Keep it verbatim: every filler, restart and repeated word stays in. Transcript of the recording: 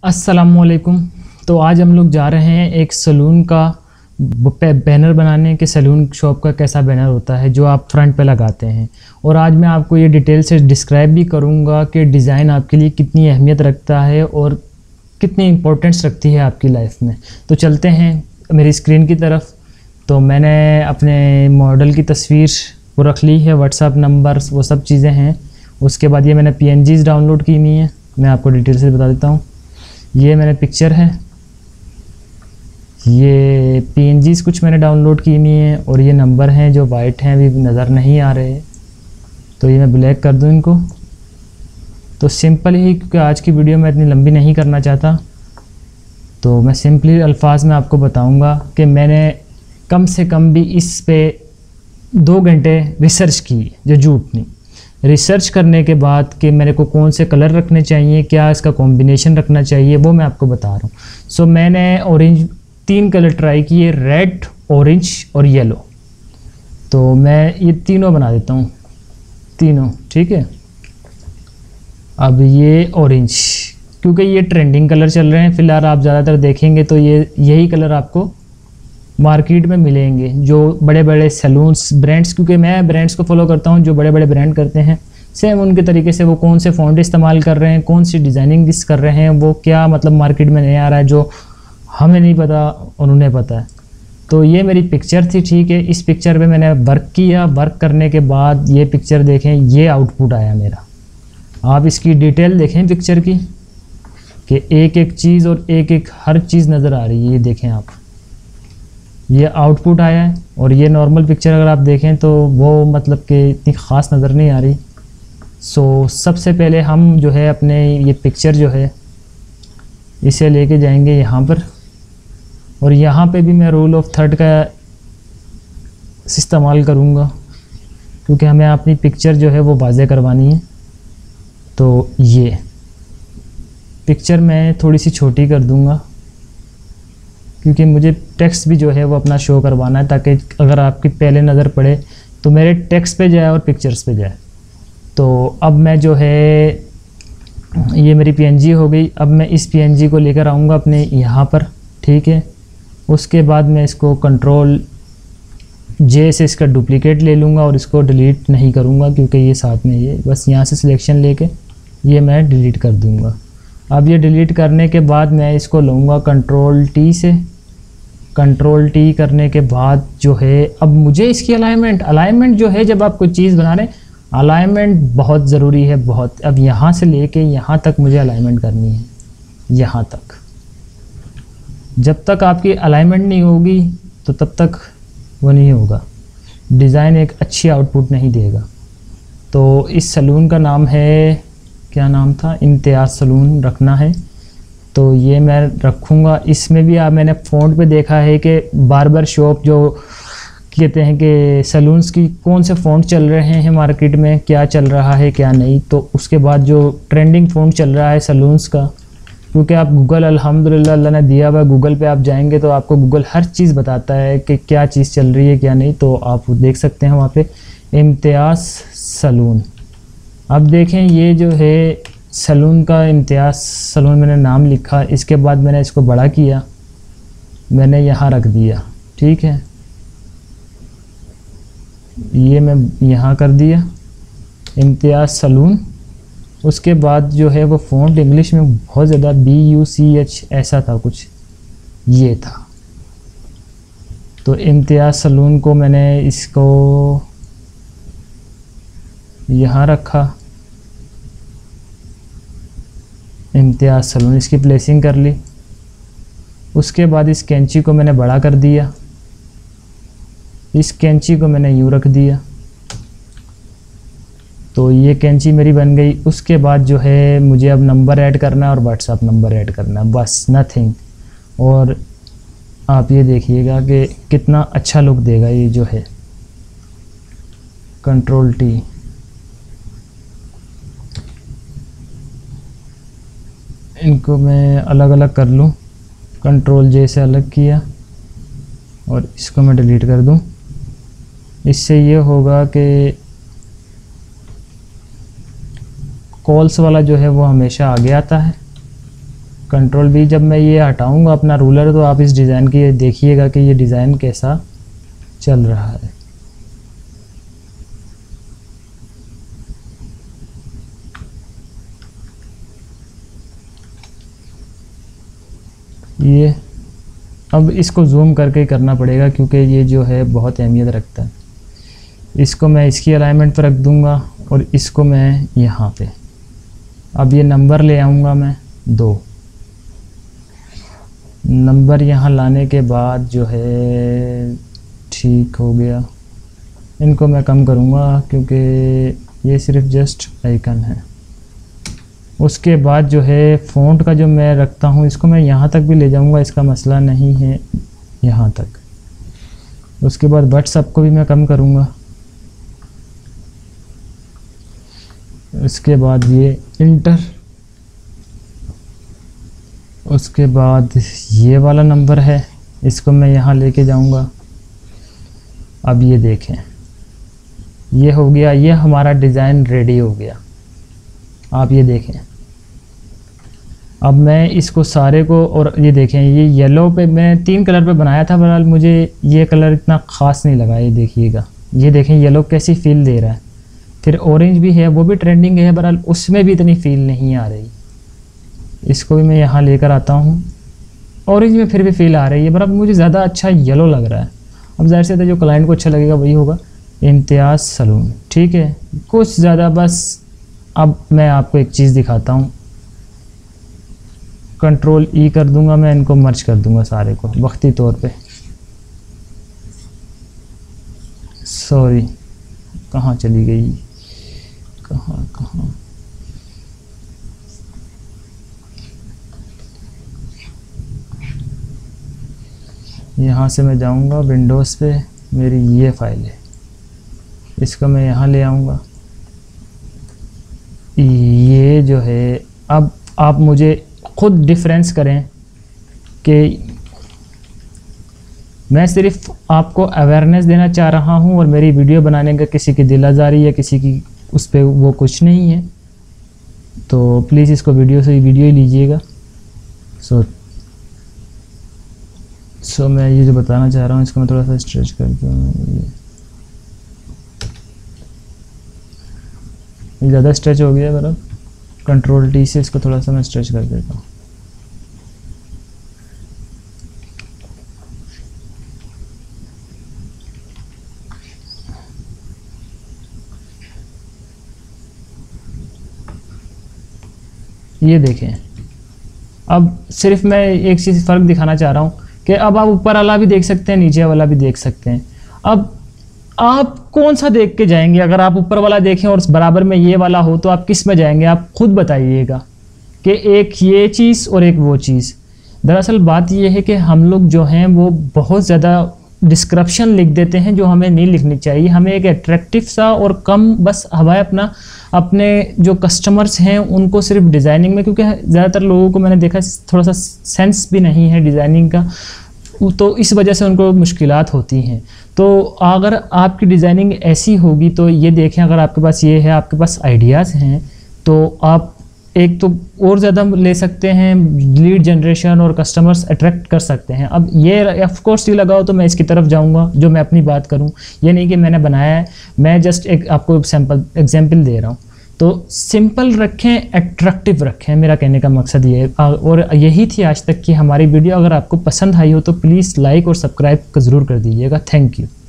अस्सलामुअलैकुम। तो आज हम लोग जा रहे हैं एक सलून का बैनर बनाने के। सलून शॉप का कैसा बैनर होता है जो आप फ्रंट पे लगाते हैं, और आज मैं आपको ये डिटेल से डिस्क्राइब भी करूँगा कि डिज़ाइन आपके लिए कितनी अहमियत रखता है और कितनी इम्पोर्टेंस रखती है आपकी लाइफ में। तो चलते हैं मेरी स्क्रीन की तरफ। तो मैंने अपने मॉडल की तस्वीर वो रख ली है, व्हाट्सअप नंबर वो सब चीज़ें हैं। उसके बाद ये मैंने पीएनजीज़ डाउनलोड की हुई हैं, मैं आपको डिटेल से बता देता हूँ। ये मैंने पिक्चर है, ये पीएनजीज़ कुछ मैंने डाउनलोड की हुई हैं, और ये नंबर हैं जो वाइट हैं, अभी नज़र नहीं आ रहे। तो ये मैं ब्लैक कर दूँ इनको। तो सिंपल ही, क्योंकि आज की वीडियो मैं इतनी लंबी नहीं करना चाहता, तो मैं सिंपली अल्फाज में आपको बताऊंगा कि मैंने कम से कम भी इस पे दो घंटे रिसर्च की, जो झूठ नहीं। रिसर्च करने के बाद कि मेरे को कौन से कलर रखने चाहिए, क्या इसका कॉम्बिनेशन रखना चाहिए, वो मैं आपको बता रहा हूँ। सो मैंने ऑरेंज तीन कलर ट्राई किए, रेड, ऑरेंज और येलो। तो मैं ये तीनों बना देता हूँ, तीनों, ठीक है। अब ये ऑरेंज, क्योंकि ये ट्रेंडिंग कलर चल रहे हैं फ़िलहाल, आप ज़्यादातर देखेंगे तो ये यही कलर आपको मार्केट में मिलेंगे, जो बड़े बड़े सैलून्स ब्रांड्स, क्योंकि मैं ब्रांड्स को फॉलो करता हूँ जो बड़े बड़े ब्रांड करते हैं, सेम उनके तरीके से वो कौन से फ़ॉन्ट इस्तेमाल कर रहे हैं, कौन सी डिज़ाइनिंग दिस कर रहे हैं, वो क्या मतलब मार्केट में नहीं आ रहा है जो हमें नहीं पता और उन्हें पता है। तो ये मेरी पिक्चर थी, ठीक है। इस पिक्चर पे मैंने वर्क किया, वर्क करने के बाद ये पिक्चर देखें, ये आउटपुट आया मेरा। आप इसकी डिटेल देखें पिक्चर की, कि एक एक चीज़ और एक एक हर चीज़ नज़र आ रही है। ये देखें आप, ये आउटपुट आया है। और ये नॉर्मल पिक्चर अगर आप देखें तो वो मतलब कि इतनी ख़ास नज़र नहीं आ रही। सो सबसे पहले हम जो है अपने ये पिक्चर जो है इसे लेके जाएंगे यहाँ पर, और यहाँ पे भी मैं रूल ऑफ थर्ड का इस्तेमाल करूँगा, क्योंकि हमें अपनी पिक्चर जो है वो वाज़े करवानी है। तो ये पिक्चर मैं थोड़ी सी छोटी कर दूँगा, क्योंकि मुझे टेक्स्ट भी जो है वो अपना शो करवाना है, ताकि अगर आपकी पहले नज़र पड़े तो मेरे टेक्स्ट पे जाए और पिक्चर्स पे जाए। तो अब मैं जो है, ये मेरी पीएनजी हो गई। अब मैं इस पीएनजी को लेकर आऊँगा अपने यहाँ पर, ठीक है। उसके बाद मैं इसको कंट्रोल जे से इसका डुप्लीकेट ले लूँगा और इसको डिलीट नहीं करूँगा, क्योंकि ये साथ में, ये बस यहाँ से सिलेक्शन लेके ये मैं डिलीट कर दूँगा। अब ये डिलीट करने के बाद मैं इसको लूँगा कंट्रोल टी से। कंट्रोल टी करने के बाद जो है, अब मुझे इसकी अलाइनमेंट अलाइनमेंट जो है, जब आप कोई चीज़ बना रहे हैं, अलाइनमेंट बहुत ज़रूरी है, बहुत। अब यहाँ से लेके यहाँ तक मुझे अलाइनमेंट करनी है, यहाँ तक। जब तक आपकी अलाइनमेंट नहीं होगी तो तब तक वो नहीं होगा, डिज़ाइन एक अच्छी आउटपुट नहीं देगा। तो इस सलून का नाम है, क्या नाम था, इम्तियाज़ सलून रखना है। तो ये मैं रखूँगा। इसमें भी आप, मैंने फ़ॉन्ट पे देखा है कि बार्बर शॉप जो कहते हैं कि सलून्स की कौन से फ़ॉन्ट चल रहे हैं मार्केट में, क्या चल रहा है क्या नहीं। तो उसके बाद जो ट्रेंडिंग फ़ॉन्ट चल रहा है सलून्स का, क्योंकि आप गूगल, अल्हम्दुलिल्लाह अल्लाह ने दिया हुआ, गूगल पे आप जाएंगे तो आपको गूगल हर चीज़ बताता है कि क्या चीज़ चल रही है क्या नहीं। तो आप देख सकते हैं वहाँ पे इम्तियाज़ सलून। अब देखें, ये जो है सलून का इम्तियाज़ सलून मैंने नाम लिखा। इसके बाद मैंने इसको बड़ा किया, मैंने यहाँ रख दिया, ठीक है। ये मैं यहाँ कर दिया इम्तियाज़ सलून। उसके बाद जो है वो फ़ॉन्ट इंग्लिश में बहुत ज़्यादा बी यू सी एच ऐसा था कुछ, ये था। तो इम्तियाज़ सलून को मैंने इसको यहाँ रखा, इम्तियाज़ सलून, इसकी प्लेसिंग कर ली। उसके बाद इस कैंची को मैंने बड़ा कर दिया, इस कैंची को मैंने यूँ रख दिया। तो ये कैंची मेरी बन गई। उसके बाद जो है मुझे अब नंबर ऐड करना है और व्हाट्सअप नंबर ऐड करना है, बस, नथिंग। और आप ये देखिएगा कि कितना अच्छा लुक देगा ये जो है। कंट्रोल टी, इनको मैं अलग अलग कर लूँ, कंट्रोल जे से अलग किया और इसको मैं डिलीट कर दूँ। इससे ये होगा कि कॉल्स वाला जो है वो हमेशा आगे आता है, कंट्रोल बी। जब मैं ये हटाऊंगा अपना रूलर तो आप इस डिज़ाइन की देखिएगा कि ये डिज़ाइन कैसा चल रहा है। ये अब इसको जूम करके ही करना पड़ेगा क्योंकि ये जो है बहुत अहमियत रखता है। इसको मैं इसकी अलाइनमेंट पर रख दूंगा और इसको मैं यहाँ पे, अब ये नंबर ले आऊँगा मैं दो। नंबर यहाँ लाने के बाद जो है ठीक हो गया। इनको मैं कम करूँगा क्योंकि ये सिर्फ जस्ट आइकन है। उसके बाद जो है फ़ॉन्ट का जो मैं रखता हूँ इसको मैं यहाँ तक भी ले जाऊँगा, इसका मसला नहीं है, यहाँ तक। उसके बाद बट्स सबको भी मैं कम करूँगा। उसके बाद ये इंटर, उसके बाद ये वाला नंबर है, इसको मैं यहाँ लेके जाऊँगा। अब ये देखें, ये हो गया, ये हमारा डिज़ाइन रेडी हो गया। आप ये देखें। अब मैं इसको सारे को, और ये देखें ये येलो पे मैं तीन कलर पे बनाया था, बहरहाल मुझे ये कलर इतना ख़ास नहीं लगा। ये देखिएगा, ये देखें येलो कैसी फ़ील दे रहा है। फिर ऑरेंज भी है, वो भी ट्रेंडिंग है, बहरहाल उसमें भी इतनी फ़ील नहीं आ रही। इसको भी मैं यहाँ लेकर आता हूँ। ऑरेंज में फिर भी फ़ील आ रही है, बहरहाल मुझे ज़्यादा अच्छा येलो लग रहा है। अब ज़ाहिर सी बात है जो क्लाइंट को अच्छा लगेगा वही होगा। इम्तियाज़ सलून, ठीक है, कुछ ज़्यादा बस। अब मैं आपको एक चीज़ दिखाता हूँ, कंट्रोल ई कर दूंगा, मैं इनको मर्ज कर दूंगा सारे को वक्ती तौर पे। सॉरी, कहाँ चली गई, कहाँ कहाँ यहाँ से मैं जाऊँगा विंडोज़ पे, मेरी ये फाइल है, इसको मैं यहाँ ले आऊँगा। ये जो है, अब आप मुझे खुद डिफरेंस करें कि मैं सिर्फ आपको अवेयरनेस देना चाह रहा हूँ और मेरी वीडियो बनाने का किसी की दिल आज़ारी या किसी की उस पर वो कुछ नहीं है। तो प्लीज़ इसको वीडियो से वीडियो ही लीजिएगा। सो सो मैं ये जो बताना चाह रहा हूँ इसको मैं थोड़ा सा स्ट्रेच कर दूँ। ये ज़्यादा स्ट्रेच हो गया बराबर, कंट्रोल टी से इसको थोड़ा सा मैं स्ट्रेच कर देता हूँ। ये देखें, अब सिर्फ मैं एक चीज़ फ़र्क दिखाना चाह रहा हूँ कि अब आप ऊपर वाला भी देख सकते हैं, नीचे वाला भी देख सकते हैं। अब आप कौन सा देख के जाएंगे? अगर आप ऊपर वाला देखें और बराबर में ये वाला हो तो आप किस में जाएंगे? आप खुद बताइएगा कि एक ये चीज़ और एक वो चीज़। दरअसल बात ये है कि हम लोग जो हैं वो बहुत ज़्यादा डिस्क्रिप्शन लिख देते हैं जो हमें नहीं लिखनी चाहिए। हमें एक अट्रैक्टिव सा और कम, बस हवाए अपना अपने जो कस्टमर्स हैं उनको सिर्फ डिज़ाइनिंग में, क्योंकि ज़्यादातर लोगों को मैंने देखा थोड़ा सा सेंस भी नहीं है डिज़ाइनिंग का, तो इस वजह से उनको मुश्किलात होती हैं। तो अगर आपकी डिज़ाइनिंग ऐसी होगी तो ये देखें, अगर आपके पास ये है, आपके पास आइडियाज़ हैं, तो आप एक तो और ज़्यादा ले सकते हैं, लीड जनरेशन और कस्टमर्स अट्रैक्ट कर सकते हैं। अब ये ऑफ कोर्स ये लगाओ तो मैं इसकी तरफ जाऊंगा जो मैं अपनी बात करूं, ये नहीं कि मैंने बनाया है, मैं जस्ट एक आपको सैम्पल एग्जांपल दे रहा हूं। तो सिंपल रखें, अट्रैक्टिव रखें, मेरा कहने का मकसद ये है। और यही थी आज तक की हमारी वीडियो। अगर आपको पसंद आई हो तो प्लीज़ लाइक और सब्सक्राइब ज़रूर कर दीजिएगा। Thank you.